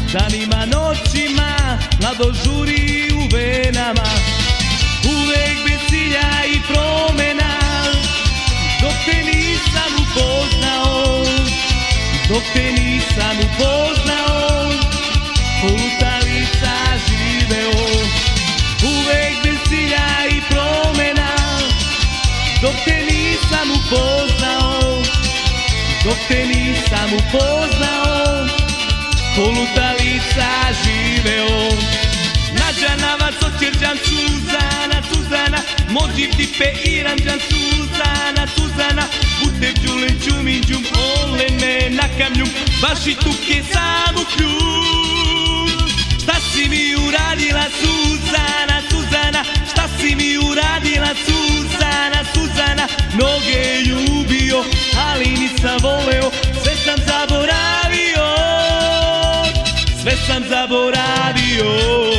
danima, noćima, mlado žuri u venama, uvek bez cilja i promena. Dok te nisam upoznao, dok te nisam upoznao, ko lutalica živeo, uvek bez cilja i promena. Dok te nisam upoznao, dok te nisam upoznao, ko lutalica živeo. Nađanava soćerđan Suzana, Suzana, mođiv ti peiran džan Suzana, Suzana, butev džulen džumin džum, olen me na kamnjum, baš i tuke samu kljum. Šta si mi uradila Suzana, Suzana, šta si mi uradila Suzana, Suzana, mnoge ljubio, ali nisam voleo, sve sam zaboravio, sve sam zaboravio.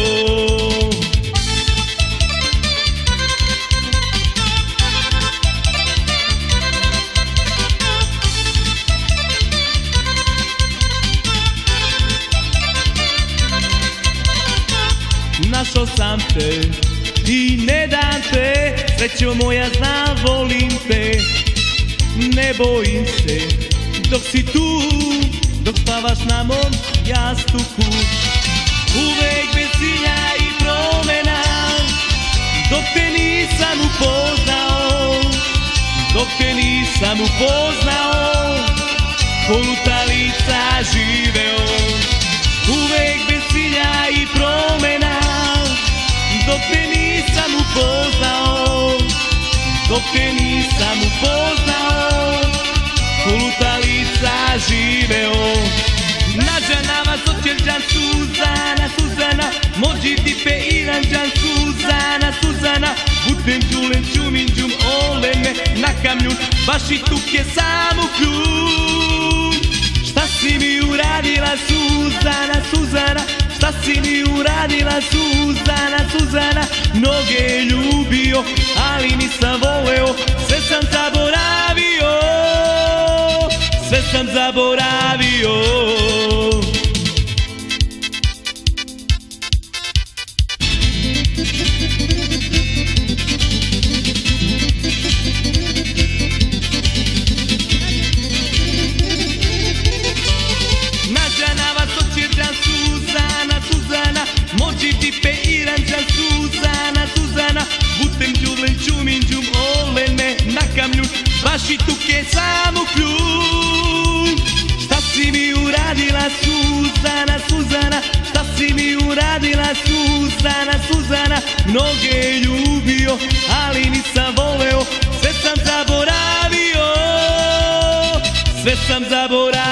Našao sam te i ne dam te, srećo moja znam volim te. Ne bojim se dok si tu, dok spavaš na mom jastuku, uvek bez cilja i promena. Dok te nisam upoznao, dok te nisam upoznao, ko lutalica živeo, uvek bez cilja i promena. Dok te nisam upoznao, dok te nisam upoznao, ko lutalica živeo. Nađanava soćerđan Suzana, Suzana, mođiv ti peiran džan Suzana, Suzana, butem džulen džumin džum, olen me na kamnjum, baš i tuke samu kljum. Šta si mi uradila Suzana, Suzana, šta si mi uradila Suzana, Suzana, mnoge ljubio, ali nisam voleo, sve sam zaboravio, sve sam zaboravio. Nađanava soćerđan Suzana, Suzana, mođiv ti peiran džan Suzana, Suzana, butem džulen džumin džum, olen me na kamnjum, baš i tuke samu kljum. Šta si mi uradila Suzana, Suzana, šta si mi uradila Suzana, Suzana, mnoge ljubio, ali nisam voleo, sve sam zaboravio, sve sam zaboravio.